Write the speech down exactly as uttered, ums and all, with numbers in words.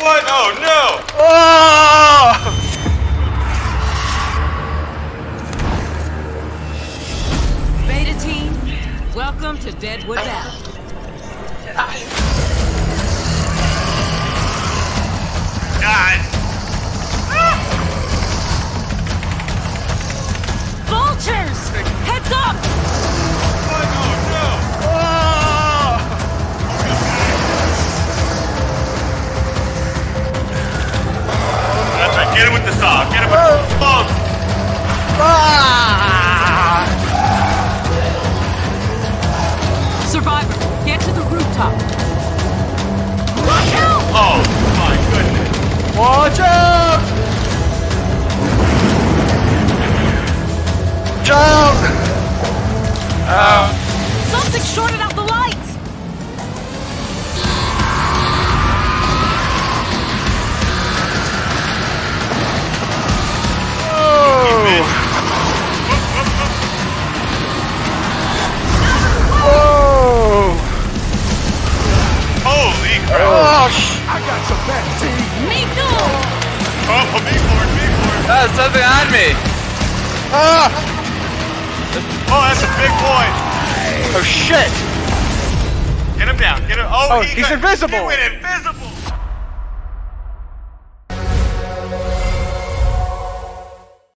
What? Oh no! Oh! Beta team, welcome to Deadwood Valley. God! Vultures! Heads up! What? Oh no! Oh! That's right. Get him with the saw. Get him with the saw. Ah! Survivor, get to the rooftop. Watch out! Oh my goodness! Watch out! Jump! Oh. Something shorted out the lights! Oh. Whoa! Holy crap! Oh, sh I got your back, team. Me too! Oh, me for it, me for it. Oh, something on me. ah! Oh, that's a big boy. Oh shit! Get him down. Get him. Oh, Oh, he he's got, invisible. He went invisible.